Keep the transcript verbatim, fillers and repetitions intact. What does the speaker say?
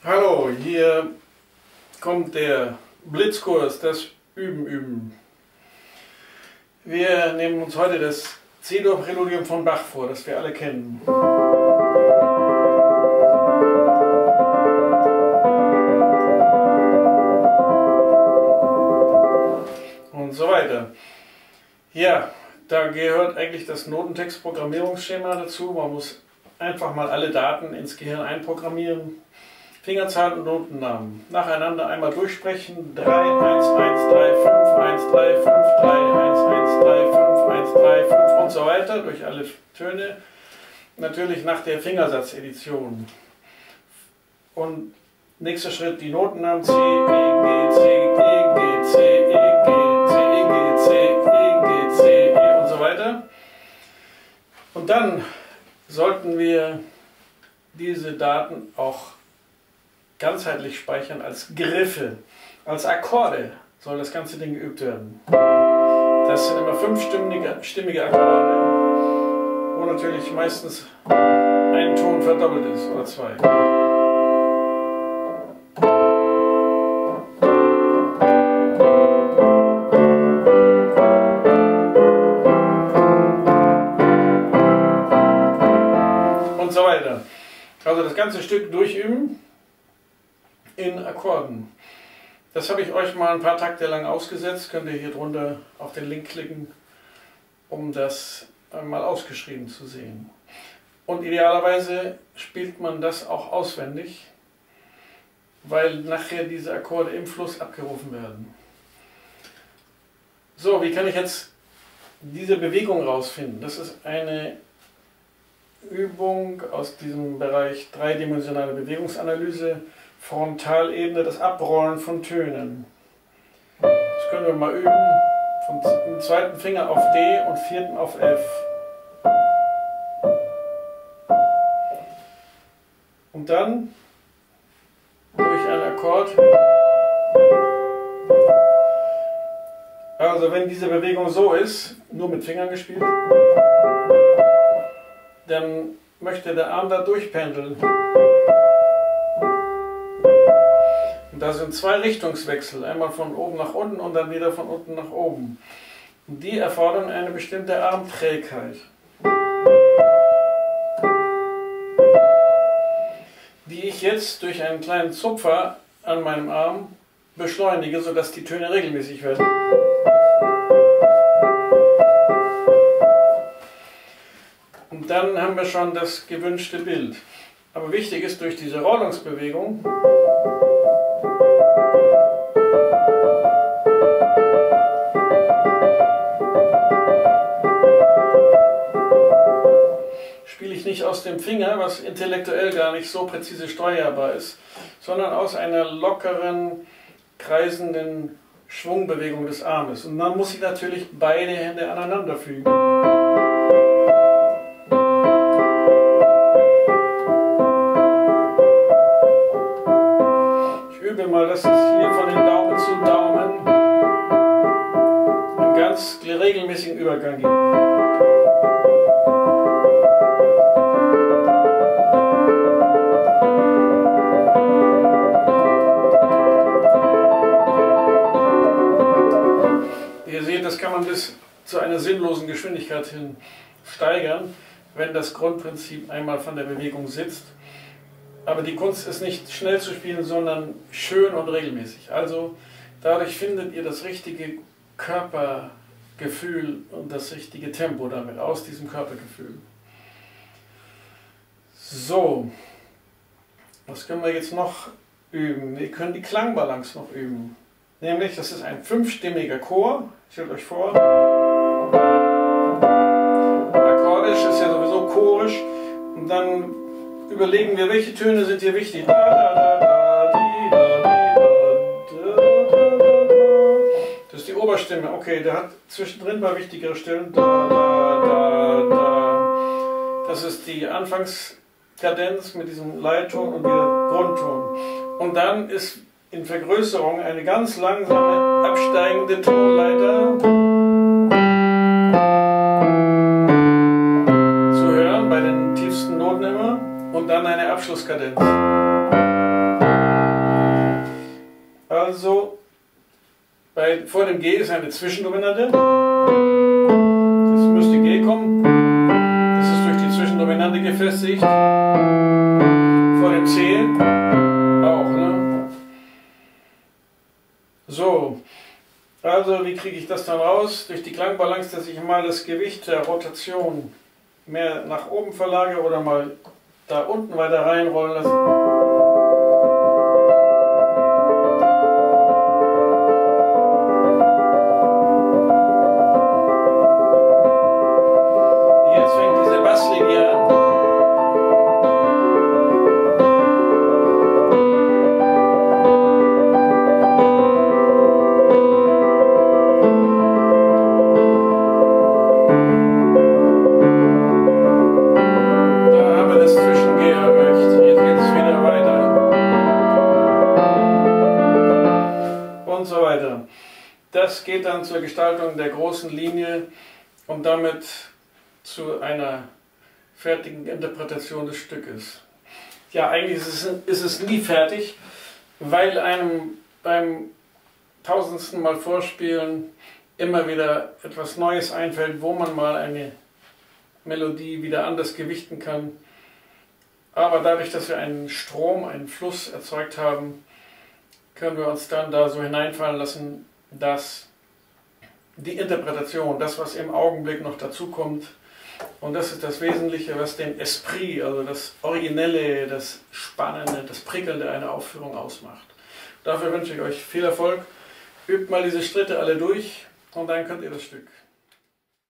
Hallo, hier kommt der Blitzkurs, das Üben üben. Wir nehmen uns heute das C-Dur-Präludium von Bach vor, das wir alle kennen. Und so weiter. Ja, da gehört eigentlich das Notentext-Programmierungsschema dazu. Man muss einfach mal alle Daten ins Gehirn einprogrammieren. Fingerzahl und Notennamen. Nacheinander einmal durchsprechen. drei, eins, eins, drei, fünf, eins, drei, fünf, drei, eins, eins, drei, fünf, eins, drei, fünf und so weiter durch alle Töne. Natürlich nach der Fingersatzedition. Und nächster Schritt die Notennamen C, E, G, C, E, G, C, E, G, C, E, G, C, E, G, C, E und so weiter. Und dann sollten wir diese Daten auch ganzheitlich speichern als Griffe, als Akkorde soll das ganze Ding geübt werden. Das sind immer fünfstimmige stimmige Akkorde, wo natürlich meistens ein Ton verdoppelt ist oder zwei. Und so weiter. Also das ganze Stück durchüben in Akkorden. Das habe ich euch mal ein paar Takte lang ausgesetzt. Könnt ihr hier drunter auf den Link klicken, um das mal ausgeschrieben zu sehen. Und idealerweise spielt man das auch auswendig, weil nachher diese Akkorde im Fluss abgerufen werden. So, wie kann ich jetzt diese Bewegung rausfinden? Das ist eine Übung aus diesem Bereich dreidimensionale Bewegungsanalyse. Frontalebene, das Abrollen von Tönen. Das können wir mal üben. Vom zweiten Finger auf D und vierten auf F. Und dann durch einen Akkord. Also wenn diese Bewegung so ist, nur mit Fingern gespielt, dann möchte der Arm da durchpendeln. Da sind zwei Richtungswechsel, einmal von oben nach unten und dann wieder von unten nach oben. Und die erfordern eine bestimmte Armträgheit, die ich jetzt durch einen kleinen Zupfer an meinem Arm beschleunige, sodass die Töne regelmäßig werden. Und dann haben wir schon das gewünschte Bild. Aber wichtig ist, durch diese Rollungsbewegung spiele ich nicht aus dem Finger, was intellektuell gar nicht so präzise steuerbar ist, sondern aus einer lockeren, kreisenden Schwungbewegung des Armes. Und dann muss ich natürlich beide Hände aneinander fügen. Mal, dass es hier von den Daumen zu Daumen einen ganz regelmäßigen Übergang gibt. Ihr seht, das kann man bis zu einer sinnlosen Geschwindigkeit hin steigern, wenn das Grundprinzip einmal von der Bewegung sitzt. Aber die Kunst ist nicht schnell zu spielen, sondern schön und regelmäßig. Also dadurch findet ihr das richtige Körpergefühl und das richtige Tempo damit, aus diesem Körpergefühl. So, was können wir jetzt noch üben? Wir können die Klangbalance noch üben. Nämlich, das ist ein fünfstimmiger Chor. Stellt euch vor. Akkordisch ist ja sowieso chorisch. Und dann überlegen wir, welche Töne sind hier wichtig. Das ist die Oberstimme. Okay, der hat zwischendrin mal wichtigere Stimmen. Das ist die Anfangskadenz mit diesem Leitton und wieder Grundton. Und dann ist in Vergrößerung eine ganz langsame absteigende Tonleiter zu hören bei den tiefsten Noten immer. Und dann eine Abschlusskadenz. Bei, vor dem G ist eine Zwischendominante. Jetzt müsste G kommen. Das ist durch die Zwischendominante gefestigt. Vor dem C auch. Ne? So, also wie kriege ich das dann raus? Durch die Klangbalance, dass ich mal das Gewicht der Rotation mehr nach oben verlagere oder mal da unten weiter reinrollen lasse. Und so weiter. Das geht dann zur Gestaltung der großen Linie und damit zu einer fertigen Interpretation des Stückes. Ja, eigentlich ist es, ist es nie fertig, weil einem beim tausendsten Mal Vorspielen immer wieder etwas Neues einfällt, wo man mal eine Melodie wieder anders gewichten kann. Aber dadurch, dass wir einen Strom, einen Fluss erzeugt haben, können wir uns dann da so hineinfallen lassen, dass die Interpretation, das was im Augenblick noch dazu kommt, und das ist das Wesentliche, was den Esprit, also das Originelle, das Spannende, das Prickelnde einer Aufführung ausmacht. Dafür wünsche ich euch viel Erfolg. Übt mal diese Schritte alle durch und dann könnt ihr das Stück.